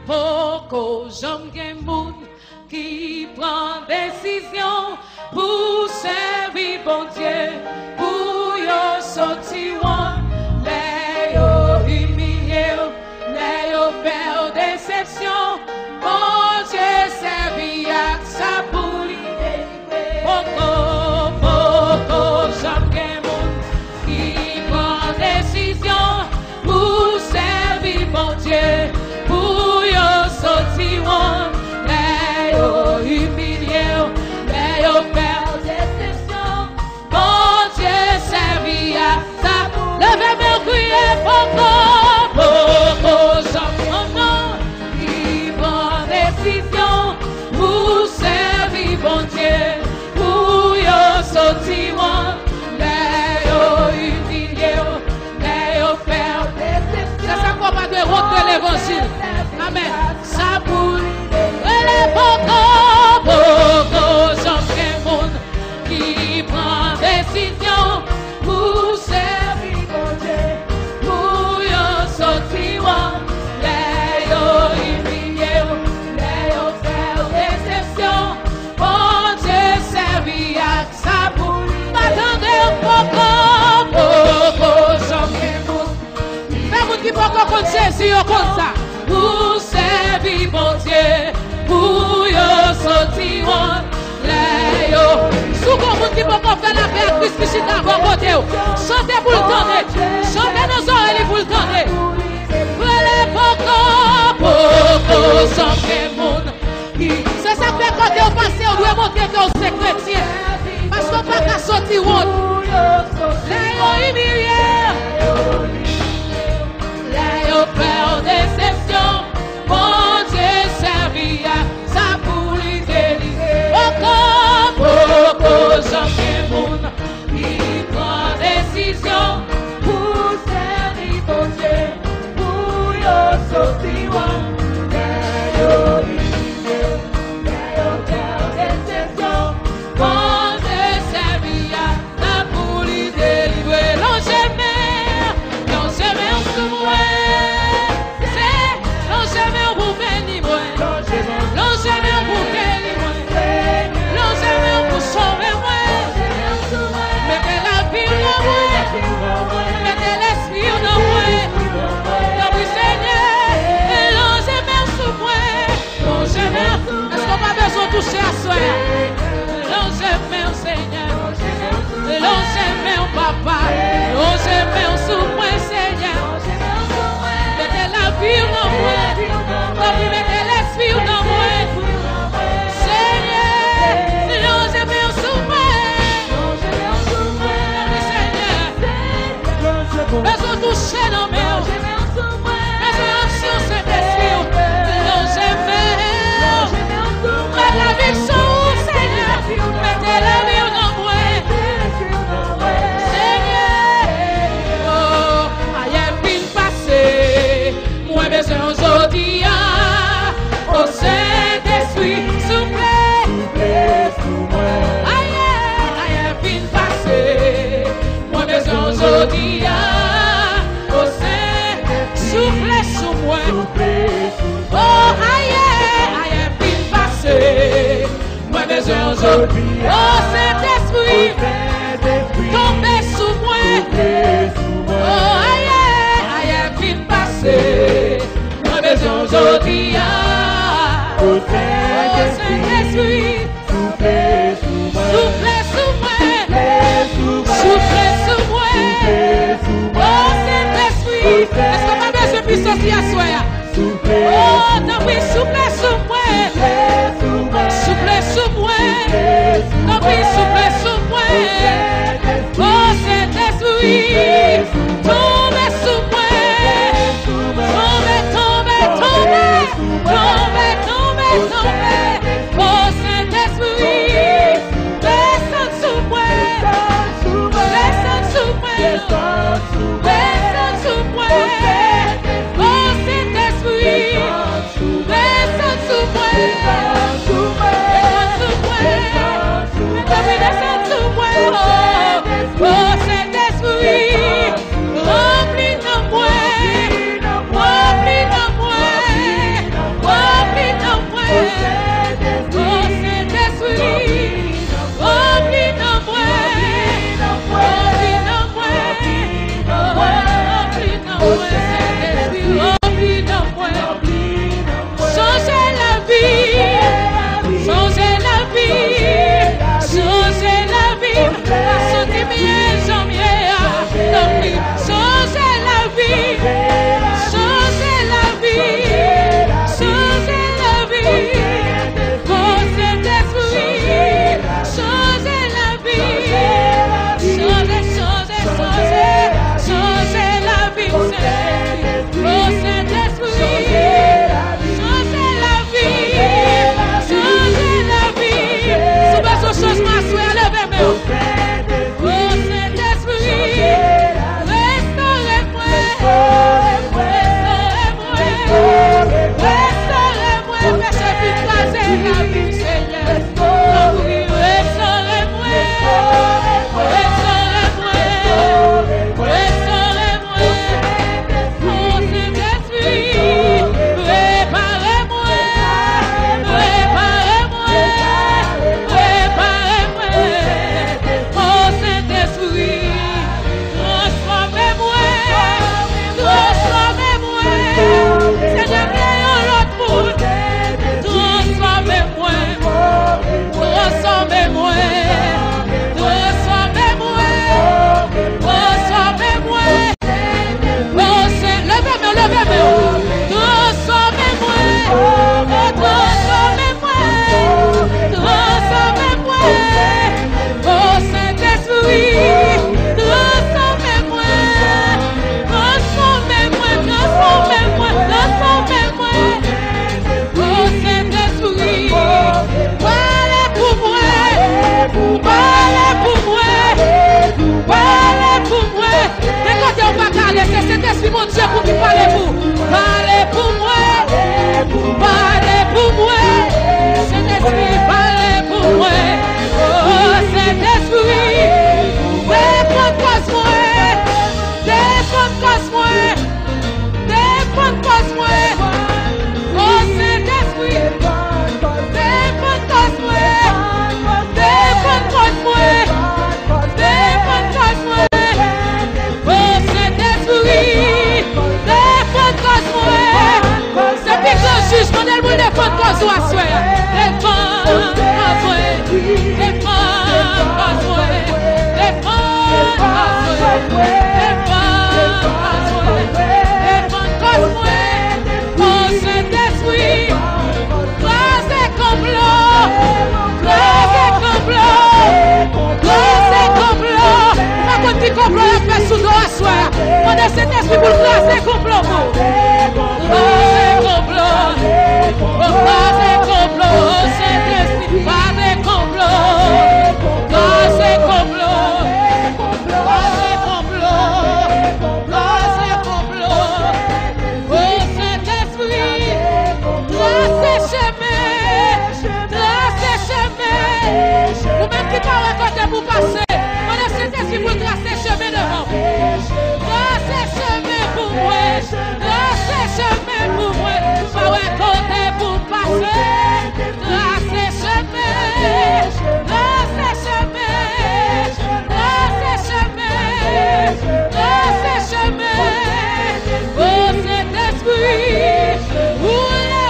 Poko j'aime gen moun qui prend décision pour servir bon Dieu, pour yo sorti one, les yo humilié, les yo faire déception, bon Dieu servi à sa pour l'idée. Poko j'aime gen moun qui prend décision pour servir bon Dieu, pour yo sorti one, les yo humilié, les yo faire déception, bon Dieu servi à ça. Levez-moi crier Poko j'aime qui prend décision pour servir bon Dieu, pour yo sorti one, les yo humilié, les yo faire déception. C'est ça qu'on va de rentrer l'évangile. Amen. Ça pour les Poko j'aime monde qui prend décision pour servir bon Dieu, pour yo sortir one, les yo humilié, les yo faire déception, bon Dieu servi à ça pour m'attendez Poko j'aime monde. Fais monde qui Poko contre Jésus comme ça. Pour servir bon Dieu, pour yo sortir one, les yo. Souvent monde qui peut faire la paix à Christ qui chita à bon côté. Chantez pour le tendre, chantez nos oreilles pour le tendre. Les Poko sans monde. C'est ça fait quand on passe, on doit montrer que c'est chrétien. Parce qu'on ne peut pas sortir one. Les yo humiliés, les yo peur déception, bon Dieu servi à ça pour lui délivrer. Poko j'aime moun qui prend décision pour servir bon Dieu, pour yo sortir one, les yo humilié, les yo peur déception, bon Dieu servi à ça pour lui délivrer. Non jamais en sous moi. Toucher à soi, l'on j'aime au Seigneur, l'on j'aime au Papa, l'on j'aime sous moi Seigneur, mettez la vie dans moi, mettez l'esprit dans moi, Seigneur, l'on j'aime sous moi, Seigneur, besoin de toucher dans moi, besoin d'action Saint-Esprit, l'on j'aime. La vie sous Seigneur, mettez la vie dans moi, Seigneur. Oh, aïe, fin passé, moi besoin aujourd'hui, au Saint-Esprit, soufflez sous moi. Aïe, fin passé, moi besoin aujourd'hui, au Saint-Esprit, soufflez sous moi. Oh, aïe. Moi besoin aujourd'hui, oh Saint-Esprit, tombez sous moi, oh aïe, fin passé. Moi besoin aujourd'hui, oh Saint-Esprit, soufflez sous moi, soufflez sous moi, oh Saint-Esprit. Est-ce qu'on a besoin de puissance à soi? Oh, non, oui, soufflez sous moi. Soufflez sous moi, non oui, soufflez sous moi, oh Saint-Esprit, tombez sous moi, tombez, oh Saint-Esprit, descends sous moi, descends sous moi, oh Saint-Esprit, descends sous moi. parlez pour moi, parlez pour moi, Saint-Esprit, parlez pour moi, oh Saint-Esprit, défends cause moi, défends cause moi, défends cause moi, oh Saint-Esprit, défends cause moi, défends cause moi, défends cause moi, oh Saint-Esprit, défends cause moi, c'est que le jugement de nous défend cause moi, défends cause moi, défends cause moi, défends cause moi, défends cause moi, oh Saint-Esprit, grâce et complot, grâce et complot, grâce et complot, pas qu'on dit complot, il fait sous nos assoirs, on est Saint-Esprit pour grâce et complot, grâce et complot, grâce et complot, Saint-Esprit, pas de complot, grâce et complot, grâce et complot, grâce et complot, oh Saint-Esprit, grâce et chemin, grâce et chemin, ou même qui parle côté pour passer, on est Saint-Esprit pour grâce et chemin devant, grâce et chemin pour moi, grâce et chemin pour moi, pas ouais côté pour passer, grâce et chemin, grâce et chemin, grâce et chemin, grâce et chemin, oh Saint-Esprit, où les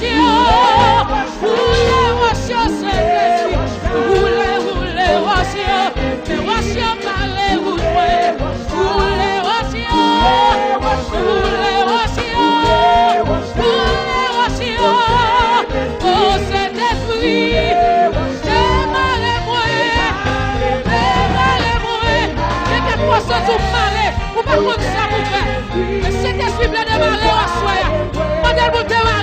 rochers, Saint-Esprit, où les rochers, parlez, où les rochers, oh Saint-Esprit, démarrez-moi, et que poisson tout marrer, ou pas comme ça vous faire, mais Saint-Esprit plein de marrer au soir, modèle pour te